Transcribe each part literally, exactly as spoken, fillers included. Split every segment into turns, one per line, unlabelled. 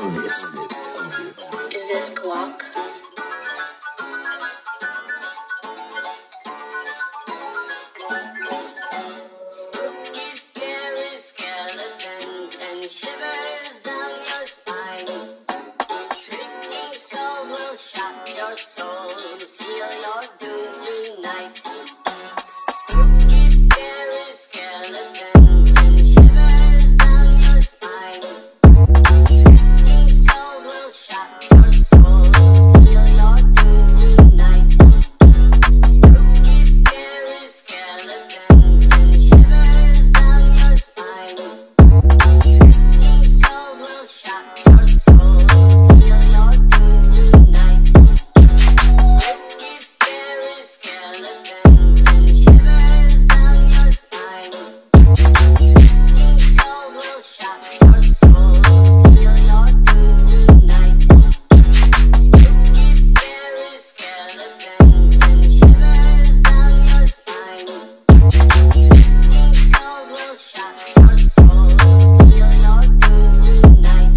Elvis. Elvis.
Is this clock? Spooky, scary skeletons and shivers down your spine. Shrieking skulls will shock your soul, seal your doom tonight. Spooky, scary skeletons and shivers down your spine. Shrieking skulls will shock your soul, seal your doom tonight. Spooky, scary skeletons and shivers down your spine. Shrieking skulls will shock your soul, seal your doom tonight. Spooky, scary skeletons and shivers down your spine. Shrieking skulls will shock your soul, seal your doom tonight. Spooky, scary skeletons and shivers down your spine. Shrieking skulls will shock your soul, seal your doom tonight.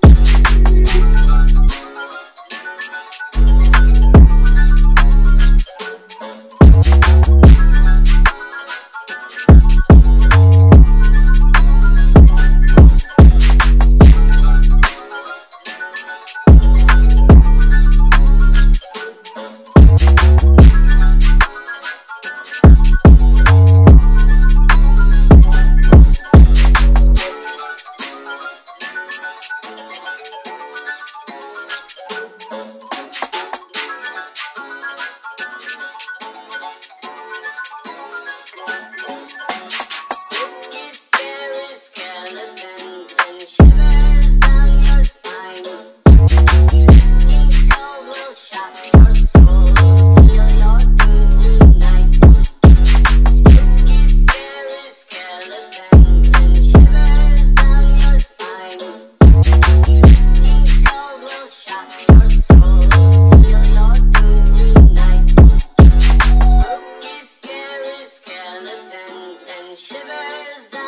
Spooky, scary skeletons and shivers down your spine. Shrieking skulls will shock your soul, seal your doom tonight. Spooky, scary skeletons and shivers down your spine. Shrieking skulls will shock your soul, seal your doom tonight. Spooky, scary skeletons and shivers down